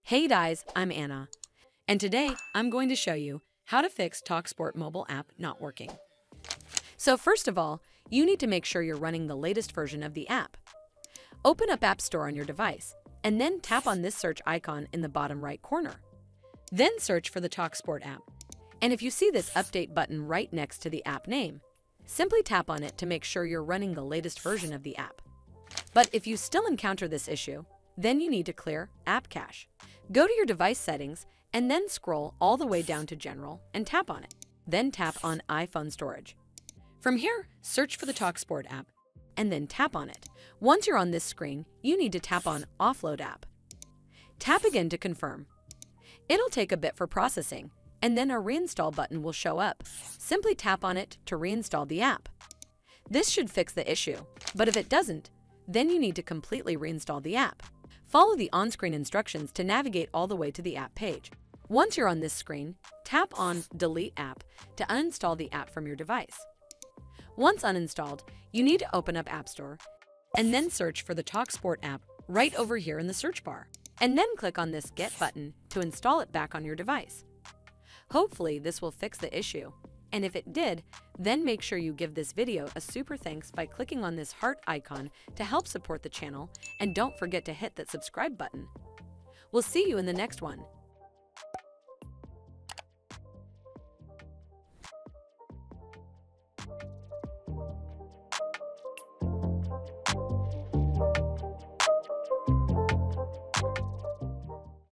Hey guys, I'm Anna, and today I'm going to show you how to fix talkSPORT mobile app not working. So first of all, you need to make sure you're running the latest version of the app. Open up App Store on your device, and then tap on this search icon in the bottom right corner. Then search for the talkSPORT app. And if you see this update button right next to the app name, simply tap on it to make sure you're running the latest version of the app. But if you still encounter this issue, then you need to clear App Cache. Go to your device settings and then scroll all the way down to General and tap on it. Then tap on iPhone Storage. From here, search for the talkSPORT app and then tap on it. Once you're on this screen, you need to tap on Offload App. Tap again to confirm. It'll take a bit for processing, and then a Reinstall button will show up. Simply tap on it to reinstall the app. This should fix the issue, but if it doesn't, then you need to completely reinstall the app. Follow the on-screen instructions to navigate all the way to the app page. Once you're on this screen, tap on Delete App to uninstall the app from your device. Once uninstalled, you need to open up App Store and then search for the talkSPORT app right over here in the search bar, and then click on this Get button to install it back on your device. Hopefully this will fix the issue, and if it did, then make sure you give this video a super thanks by clicking on this heart icon to help support the channel, and don't forget to hit that subscribe button. We'll see you in the next one.